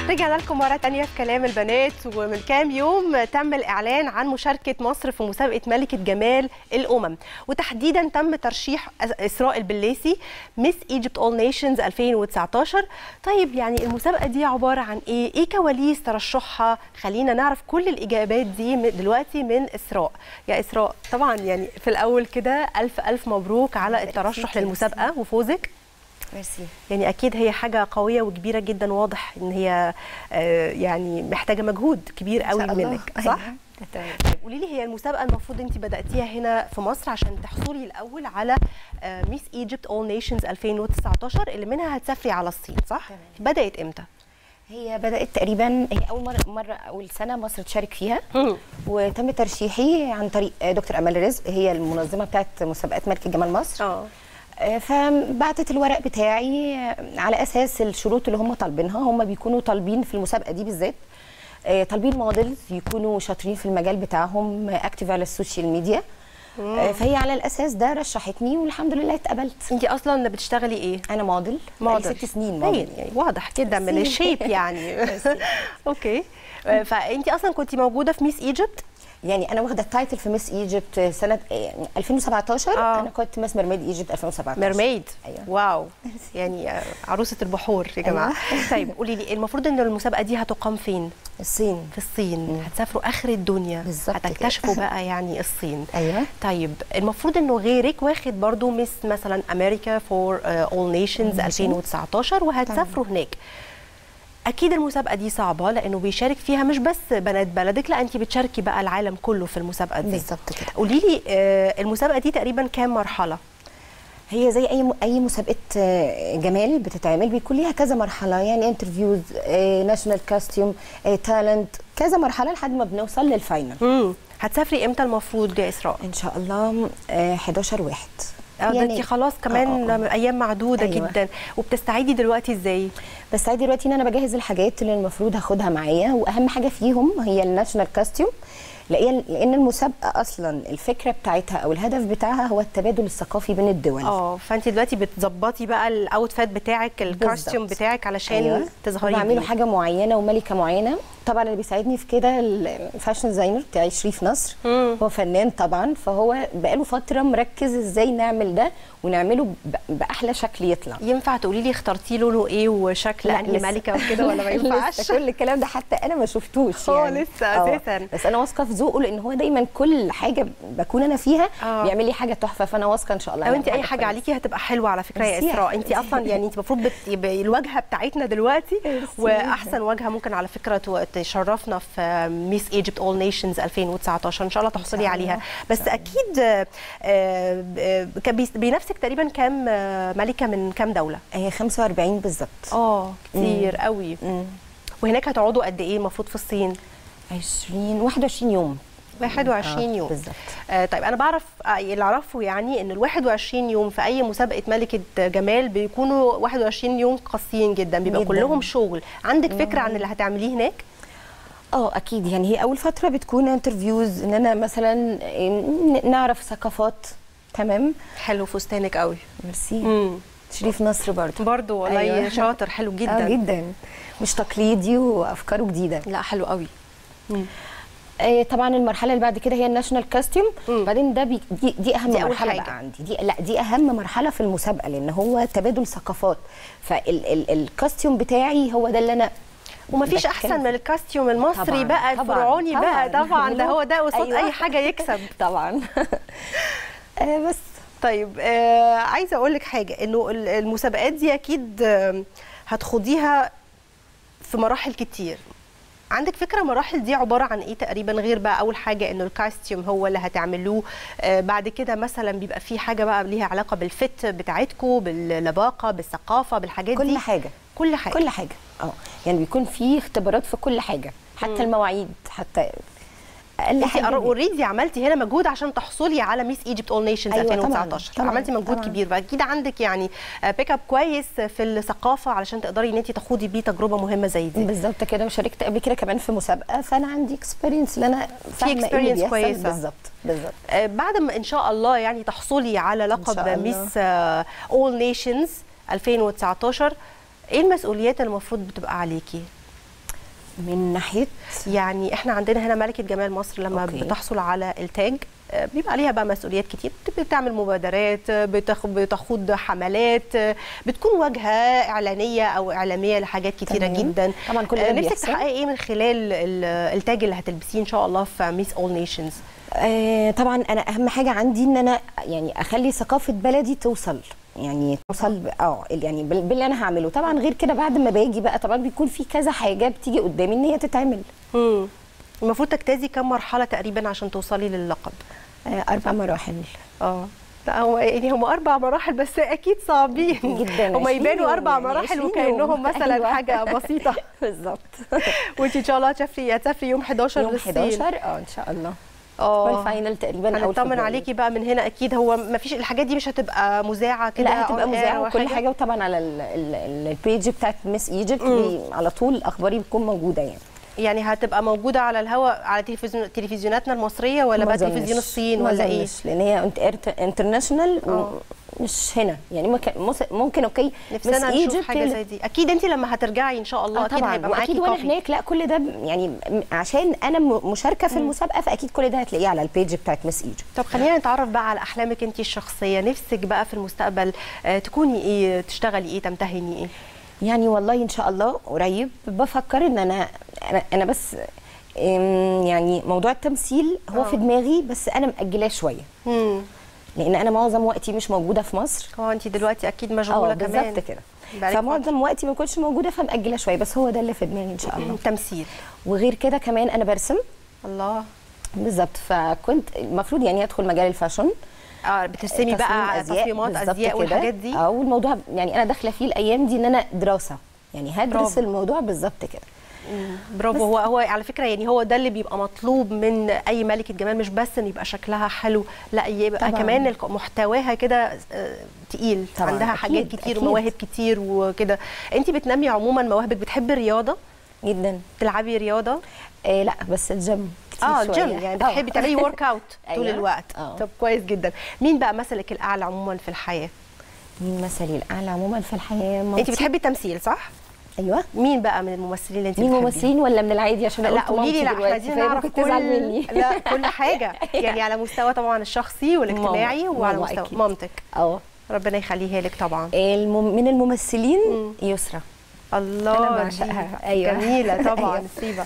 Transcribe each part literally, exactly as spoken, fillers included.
رجعنا لكم مرة تانية في كلام البنات. ومن كام يوم تم الإعلان عن مشاركة مصر في مسابقة ملكة جمال الأمم، وتحديدا تم ترشيح إسراء البليسي ميس ايجيبت اول نيشنز ألفين وتسعتاشر. طيب يعني المسابقة دي عبارة عن إيه؟ إيه كواليس ترشحها؟ خلينا نعرف كل الإجابات دي دلوقتي من إسراء. يا إسراء طبعا يعني في الأول كده ألف ألف مبروك على الترشح للمسابقة وفوزك. ميرسي. يعني اكيد هي حاجه قويه وكبيره جدا، واضح ان هي يعني محتاجه مجهود كبير قوي منك، صح؟ طيب قولي لي، هي المسابقه المفروض انت بداتيها هنا في مصر عشان تحصلي الاول على ميس ايجيبت اول نيشنز ألفين وتسعتاشر اللي منها هتسافري على الصين، صح؟ تمام. بدات امتى؟ هي بدات تقريبا، هي اول مره مره اول سنه مصر تشارك فيها. مم. وتم ترشيحي عن طريق دكتور امال رزق، هي المنظمه بتاعت مسابقات ملكه جمال مصر. اه فبعتت الورق بتاعي على اساس الشروط اللي هم طالبينها. هم بيكونوا طالبين في المسابقه دي بالذات طالبين موديلز يكونوا شاطرين في المجال بتاعهم، اكتيف على السوشيال ميديا. مم. فهي على الاساس ده رشحتني والحمد لله اتقبلت. انت اصلا بتشتغلي ايه؟ انا موديل، موديل ست سنين موديل. يعني واضح كده من الشيب يعني. اوكي. فانت اصلا كنت موجوده في ميس ايجيبت؟ يعني انا واخده التايتل في ميس ايجيبت سنه يعني ألفين وسبعتاشر. آه. انا كنت مس ميرميد ايجيبت ألفين وسبعتاشر. ميرميد. أيوة. واو، يعني عروسه البحور يا جماعه. أيوة. طيب قولي لي، المفروض ان المسابقه دي هتقام فين؟ الصين. في الصين. مم. هتسافروا اخر الدنيا بالظبط، هتكتشفوا بقى يعني الصين. ايوه. طيب المفروض انه غيرك واخد برضو ميس مثلا امريكا فور اول نيشنز ألفين وتسعتاشر وهتسافروا هناك. اكيد المسابقه دي صعبه لانه بيشارك فيها مش بس بنات بلدك، لا انت بتشاركي بقى العالم كله في المسابقه دي. بالظبط كده. قولي لي المسابقه دي تقريبا كام مرحله؟ هي زي اي اي مسابقه جمال بتتعمل بيكون ليها كذا مرحله، يعني انترفيوز، ناشونال كاستيوم، تالنت، كذا مرحله لحد ما بنوصل للفاينل. امم هتسافري امتى المفروض يا اسراء؟ ان شاء الله حداشر واحد. اه ده انت خلاص كمان أوه. ايام معدوده. أيوة. جدا. وبتستعيدي دلوقتي ازاي؟ بستعيد دلوقتي ان انا بجهز الحاجات اللي المفروض هاخدها معايا، واهم حاجه فيهم هي الناشونال كاستيوم، لان المسابقه اصلا الفكره بتاعتها او الهدف بتاعها هو التبادل الثقافي بين الدول. اه فانت دلوقتي بتظبطي بقى الاوتفيت بتاعك، الكاستيوم بتاعك علشان أيوة. تظهري بيه. بعمله حاجه معينه وملكه معينه. طبعا اللي بيساعدني في كده الفاشن ديزاينر بتاعي شريف نصر. مم. هو فنان طبعا، فهو بقاله فتره مركز ازاي نعمل ده ونعمله باحلى شكل يطلع. ينفع تقولي لي اخترتي لونه ايه وشكل انهي ملكه وكده ولا ما ينفعش؟ كل الكلام ده حتى انا ما شفتوش يعني. اه لسه اساسا. بس انا واثقه في ذوقه، لان هو دايما كل حاجه بكون انا فيها أوه. بيعمل لي حاجه تحفه، فانا واثقه ان شاء الله. لو انت اي حاجه عليكي هتبقى حلوه على فكره يا اسراء. انت اصلا يعني انت المفروض بت... الواجهه بتاعتنا دلوقتي واحسن واجهه ممكن على فكره تشرفنا في ميس ايجيبت اول نيشنز ألفين وتسعتاشر ان شاء الله تحصلي عليها. بس اكيد بنفسك تقريبا كام ملكه من كام دوله؟ هي خمسة وأربعين بالظبط. اه كتير قوي. مم. وهناك هتقعدوا قد ايه المفروض في الصين؟ عشرين واحد وعشرين يوم. واحد وعشرين يوم بالظبط. آه طيب انا بعرف اللي اعرفه يعني ان ال واحد وعشرين يوم في اي مسابقه ملكه جمال بيكونوا واحد وعشرين يوم قاسيين جدا، بيبقى جداً. كلهم شغل. عندك فكره عن اللي هتعمليه هناك؟ اه اكيد. يعني هي اول فتره بتكون انترفيوز، ان انا مثلا نعرف ثقافات. تمام. حلو فستانك قوي. ميرسي. شريف نصر برضو برضو والله. أيوة. شاطر، حلو جدا. اه جدا، مش تقليدي وافكاره جديده. لا حلو قوي. مم. آه طبعا المرحله اللي بعد كده هي الناشونال كاستيوم. بعدين ده بي دي, دي اهم دي مرحله حاجة. بقى عندي. دي لا دي اهم مرحله في المسابقه، لان هو تبادل ثقافات. فالكاستيوم بتاعي هو ده اللي انا ومفيش احسن من الكاستيوم المصري طبعًا. بقى الفرعوني بقى طبعا ده هو ده قصاد أيوة. اي حاجه يكسب طبعا. آه بس طيب آه عايزه اقول لك حاجه، انه المسابقات دي اكيد آه هتخوضيها في مراحل كتير. عندك فكره مراحل دي عباره عن ايه تقريبا، غير بقى اول حاجه انه الكاستيوم هو اللي هتعملوه، آه بعد كده مثلا بيبقى في حاجه بقى ليها علاقه بالفت بتاعتكم، باللباقه، بالثقافه، بالحاجات كل دي؟ كل حاجه كل حاجه كل حاجه اه يعني بيكون في اختبارات في كل حاجه، حتى مم. المواعيد، حتى اقل حاجه. انت اوريدي عملتي هنا مجهود عشان تحصلي على ميس ايجيبت اول نيشنز أيوة ألفين وتسعتاشر. طبعًا. عملتي مجهود طبعًا. كبير، فاكيد عندك يعني بيك اب كويس في الثقافه علشان تقدري ان انت تاخدي بيه تجربه مهمه زي دي. بالظبط كده. وشاركت قبل كده كمان في مسابقه، فانا عندي اكسبيرينس اللي انا فاهمه ايه اللي بيحصل كويسه. بالظبط بالظبط. آه بعد ما ان شاء الله يعني تحصلي على لقب ميس اول نيشنز ألفين وتسعتاشر، ايه المسؤوليات اللي المفروض بتبقى عليكي؟ من ناحيه يعني احنا عندنا هنا ملكه جمال مصر لما أوكي. بتحصل على التاج بيبقى عليها بقى مسؤوليات كتير، بتعمل مبادرات، بتخوض حملات، بتكون واجهه اعلانيه او اعلاميه لحاجات كتيره تمام. جدا. طبعا كل ده نفسك بيحصل. تحققي ايه من خلال التاج اللي هتلبسيه ان شاء الله في ميس اول نيشنز؟ آه طبعا انا اهم حاجه عندي ان انا يعني اخلي ثقافه بلدي توصل، يعني توصل اه يعني باللي انا هعمله. طبعا غير كده بعد ما باجي بقى طبعا بيكون في كذا حاجه بتيجي قدامي ان هي تتعمل. امم المفروض تجتازي كم مرحله تقريبا عشان توصلي للقب؟ آه اربع مراحل. اه لا هو يعني هم اربع مراحل بس اكيد صعبين جدا. هم يبانوا اربع يعني مراحل وكانهم مثلا أيوة. حاجه بسيطه. بالظبط. وانت ان شاء الله هتسافري هتسافري يوم حداشر يوم للصين. حداشر اه ان شاء الله. اه والفاينل تقريبا اول هنطمن عليكي بقى من هنا اكيد. هو ما فيش الحاجات دي مش هتبقى مذاعه كده؟ لا هتبقى مذاعه وكل حاجه، وطبعا على البيج بتاعت ميس ايجيبت على طول اخباري بتكون موجوده يعني. يعني هتبقى موجوده على الهواء على تلفزيون تلفزيوناتنا المصريه ولا بقى تلفزيون الصين ولا ايه؟ لان هي انترناشونال مش هنا يعني. ممكن ممكن اوكي نفسنا نشوف حاجه زي دي. اكيد انت لما هترجعي ان شاء الله آه اكيد هيبقى معاكي اكيد وانا هناك. لا كل ده يعني عشان انا مشاركه في المسابقه فاكيد كل ده هتلاقيه على البيج بتاعت ميس ايجيبت. طب خلينا نتعرف بقى على احلامك انت الشخصيه. نفسك بقى في المستقبل تكوني ايه، تشتغلي ايه، تمتهني ايه؟ يعني والله ان شاء الله قريب بفكر ان انا انا, أنا بس يعني موضوع التمثيل هو أوه. في دماغي بس انا مأجلاه شويه. امم لان انا معظم وقتي مش موجوده في مصر. اه انت دلوقتي اكيد مشغوله كمان. بالظبط كده. فمعظم وقتي ما كنتش موجوده فمأجله شويه، بس هو ده اللي في دماغي ان شاء الله. تمثيل. وغير كده كمان انا برسم. الله. بالظبط. فكنت المفروض يعني ادخل مجال الفاشن. اه بترسمي بقى على تصميمات ازياء والحاجات دي. اه والموضوع يعني انا داخله فيه الايام دي ان انا دراسه يعني هدرس برافو. الموضوع بالظبط كده. برافو. هو هو على فكره يعني هو ده اللي بيبقى مطلوب من اي ملكه جمال، مش بس ان يبقى شكلها حلو، لا يبقى طبعا. كمان محتواها كده تقيل، عندها حاجات أكيد. كتير ومواهب كتير وكده. انت بتنمي عموما مواهبك. بتحبي الرياضه جدا؟ تلعبي رياضه؟ إيه لا بس الجيم اه الجيم يعني بتحبي تعملي ورك اوت طول الوقت. أوه. طب كويس جدا. مين بقى مثلك الاعلى عموما في الحياه؟ مين مثلي الاعلى عموما في الحياه؟ انت بتحبي التمثيل صح؟ ايوه. مين بقى من الممثلين اللي انت بتحبيهم؟ مين ممثلين ولا من العادي؟ عشان لا قولي لي. لا احنا عايزين نعرف كل مني. لا كل حاجه يعني على مستوى طبعا الشخصي والاجتماعي وعلى مستوى أكيد. مامتك. اه ربنا يخليها لك طبعا. الم... من الممثلين مم. يسرا. الله انا بعشقها. ايوه جميله طبعا. نسيبه.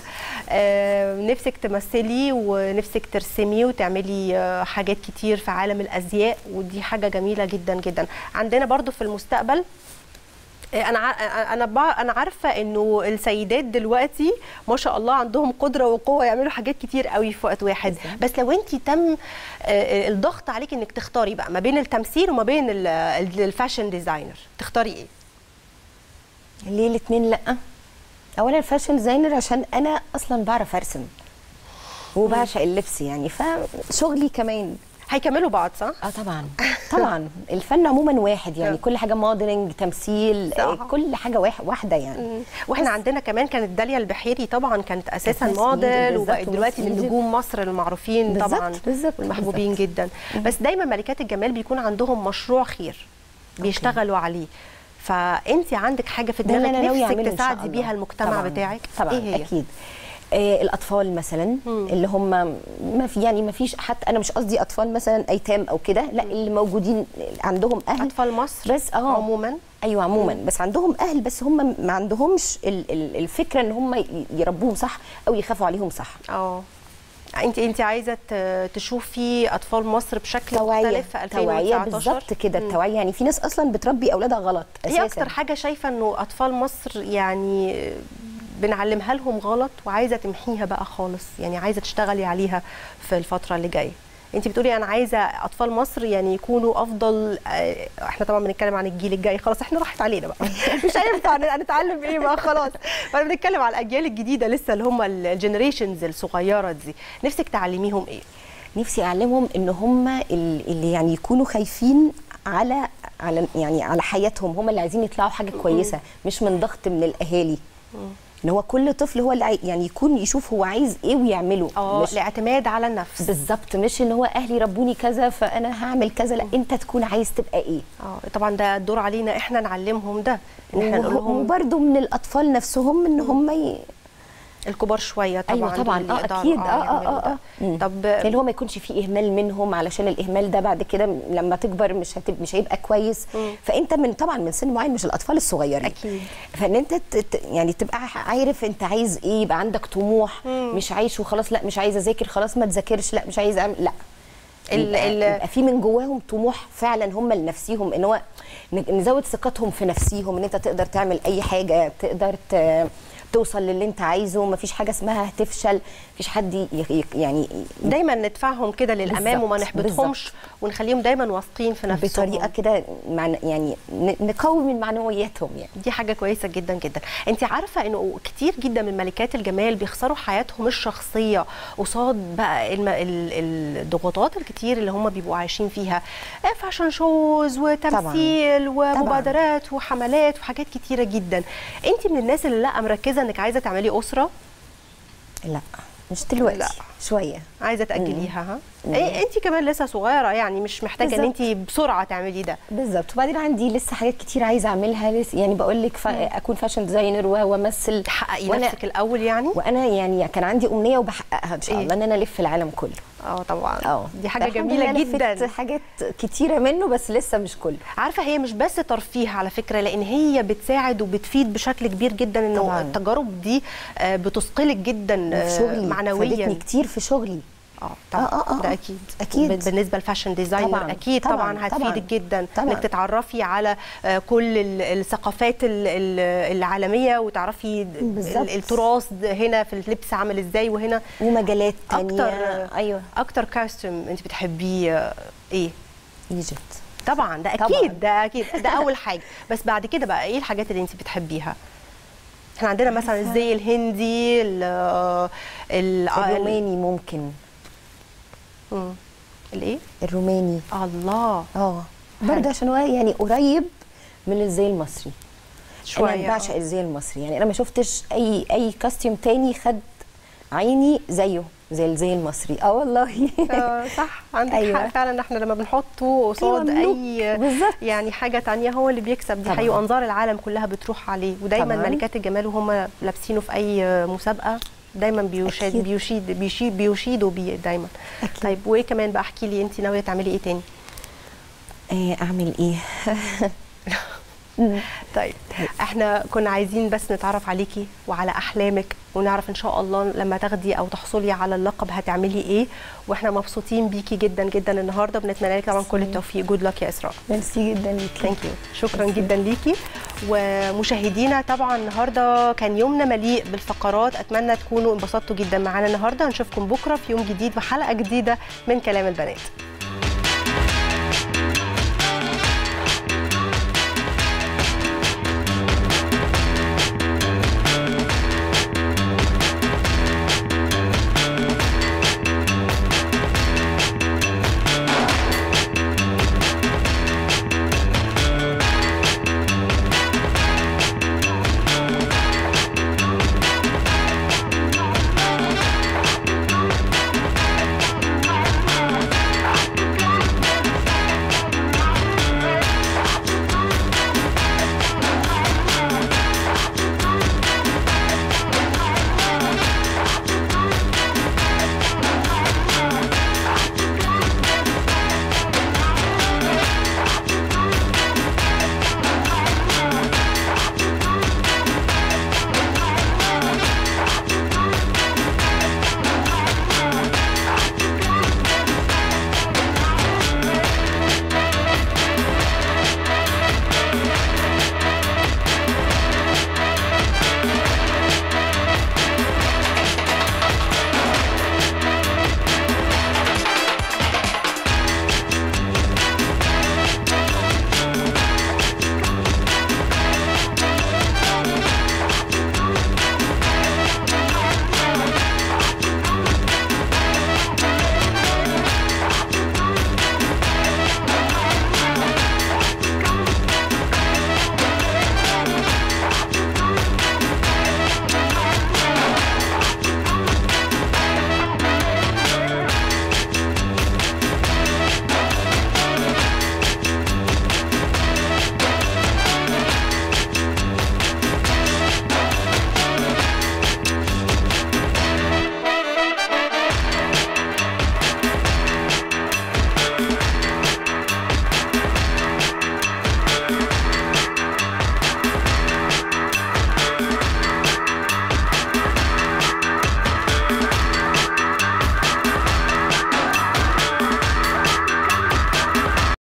آه نفسك تمثلي ونفسك ترسمي وتعملي آه حاجات كتير في عالم الازياء، ودي حاجه جميله جدا جدا. عندنا برضو في المستقبل انا انا انا عارفه انه السيدات دلوقتي ما شاء الله عندهم قدره وقوه يعملوا حاجات كتير قوي في وقت واحد. بس لو انت تم الضغط عليك انك تختاري بقى ما بين التمثيل وما بين الفاشن ديزاينر، تختاري ايه؟ ليه الاثنين لا؟ اولا الفاشن ديزاينر عشان انا اصلا بعرف ارسم وبعشق اللبس يعني، فشغلي كمان هيكملوا بعض صح؟ اه طبعا طبعا. الفن عموما واحد يعني كل حاجه موديلنج تمثيل صح. كل حاجه واحده يعني. واحنا عندنا كمان كانت داليا البحيري طبعا كانت اساسا موديل وبقت دلوقتي من نجوم مصر المعروفين طبعا والمحبوبين جدا. بس دايما ملكات الجمال بيكون عندهم مشروع خير بيشتغلوا أوكي. عليه. فانت عندك حاجه في دماغك نفسك تساعدي بيها المجتمع طبعًا. بتاعك؟ طبعا إيه هي؟ اكيد آه الاطفال مثلا مم. اللي هم ما في يعني ما فيش حتى انا مش قصدي اطفال مثلا ايتام او كده لا اللي موجودين عندهم اهل اطفال مصر بس اه عموما ايوه عموما مم. بس عندهم اهل بس هم ما عندهمش الفكره ان هم يربوهم صح او يخافوا عليهم صح. اه انت انت عايزه تشوفي اطفال مصر بشكل مختلف في ألفين وتسعتاشر؟ توعيه بالظبط كده. التوعيه يعني في ناس اصلا بتربي اولادها غلط اساسا. ايه اكتر حاجه شايفه انه اطفال مصر يعني بنعلمها لهم غلط وعايزه تمحيها بقى خالص، يعني عايزه تشتغلي عليها في الفتره اللي جايه؟ انت بتقولي انا عايزه اطفال مصر يعني يكونوا افضل. احنا طبعا بنتكلم عن الجيل الجاي خلاص، احنا راحت علينا بقى مش هينفع نتعلم ايه بقى خلاص. فانا بنتكلم على الاجيال الجديده لسه اللي هم الجنريشنز الصغيره دي، نفسك تعلميهم ايه؟ نفسي اعلمهم ان هم اللي يعني يكونوا خايفين على على يعني على حياتهم، هم اللي عايزين يطلعوا حاجه كويسه مش من ضغط من الاهالي. ان هو كل طفل هو اللي يعني يكون يشوف هو عايز ايه ويعمله. اه الاعتماد على النفس بالظبط، مش ان هو اهلي ربوني كذا فانا هعمل كذا، لا انت تكون عايز تبقى ايه. اه طبعا ده الدور علينا احنا نعلمهم ده، ان احنا نقول لهم. وبرده من الاطفال نفسهم ان هم ي... الكبار شويه طبعا. ايوه طبعا اه اكيد اه اه اه, آه. طب اللي هو ما يكونش فيه اهمال منهم، علشان الاهمال ده بعد كده لما تكبر مش هتب... مش هيبقى كويس. مم. فانت من طبعا من سن معين، مش الاطفال الصغيرين اكيد، فان انت ت... يعني تبقى عارف انت عايز ايه، يبقى عندك طموح. مم. مش عايش وخلاص، لا مش عايزه اذاكر خلاص ما تذاكرش، لا مش عايزه اعمل، لا يبقى في من جواهم طموح فعلا هم لنفسيهم، ان هو نزود ثقتهم في نفسيهم، ان انت تقدر تعمل اي حاجه، تقدر ت... توصل للي انت عايزه، مفيش حاجه اسمها هتفشل، مفيش حد يعني دايما ندفعهم كده للامام وما نحبطهمش، ونخليهم دايما واثقين في نفسهم بطريقه كده يعني نقوي من معنوياتهم. يعني دي حاجه كويسه جدا جدا. انت عارفه انه كتير جدا من ملكات الجمال بيخسروا حياتهم الشخصيه قصاد بقى الضغوطات الكتير اللي هم بيبقوا عايشين فيها، فاشن شوز وتمثيل طبعًا. ومبادرات طبعًا. وحملات وحاجات كتيره جدا. انت من الناس اللي لا مركزه انك عايزه تعملي اسره؟ لا مش دلوقتي، لا. شويه عايزه تاجليها. ها إيه انت كمان لسه صغيره، يعني مش محتاجه ان انت بسرعه تعملي ده. بالظبط. وبعدين عندي لسه حاجات كتير عايزه اعملها لسه، يعني بقول لك اكون فاشن ديزاينر وامثل، تحققي نفسك الاول يعني. وانا يعني كان عندي امنيه وبحققها ان شاء الله، إيه؟ ان انا الف العالم كله. اه طبعا. اه دي حاجه جميله جدا. حاجات كتيره منه بس لسه مش كله. عارفه هي مش بس ترفيه على فكره، لان هي بتساعد وبتفيد بشكل كبير جدا، انه التجارب دي بتثقلك جدا معنويا. فادتني كتير في شغلي. اه طبعا. آه آه آه. ده اكيد اكيد بالنسبه للفاشن ديزاينر. طبعًا. اكيد طبعا, طبعًا هتفيدك جدا طبعًا. انك تتعرفي على كل الثقافات العالميه، وتعرفي بالزبط. التراث هنا في اللبس عامل ازاي، وهنا ومجالات تانية. اكتر ايوه اكتر كاستم انت بتحبيه ايه؟ ايجيبت طبعا. ده اكيد طبعًا. ده اكيد ده اول حاجه. بس بعد كده بقى ايه الحاجات اللي انت بتحبيها؟ احنا عندنا مثلا الزي الهندي، الروماني ممكن. امم الايه؟ الروماني. الله. اه برضه عشان هو يعني قريب من الزي المصري شويه. انا بعشق الزي المصري، يعني انا ما شفتش اي اي كاستيوم تاني خد عيني زيه زي الزي المصري. اه والله. اه صح عندك أيوة. حق فعلا. احنا لما بنحطه قصاد اي بالزبط. يعني حاجه تانية هو اللي بيكسب. دي حقيقه، وانظار العالم كلها بتروح عليه، ودايما طبعًا. ملكات الجمال وهم لابسينه في اي مسابقه دايما بيشيد بيشيد بيشيد بيشيدوا بيه دايما. أكيد. طيب وايه كمان بقى؟ احكي لي انت ناويه تعملي ايه تاني؟ ايه اعمل ايه؟ طيب احنا كنا عايزين بس نتعرف عليكي وعلى احلامك، ونعرف ان شاء الله لما تاخدي او تحصلي على اللقب هتعملي ايه. واحنا مبسوطين بيكي جدا جدا النهارده، بنتمنى لك طبعا كل التوفيق. جود لك يا اسراء. ميرسي جدا ليكي. ثانك يو. شكرا ميرسي. جدا ليكي. ومشاهدينا طبعا النهارده كان يومنا مليء بالفقرات، اتمنى تكونوا انبسطتوا جدا معانا النهارده. هنشوفكم بكره في يوم جديد وحلقه جديده من كلام البنات.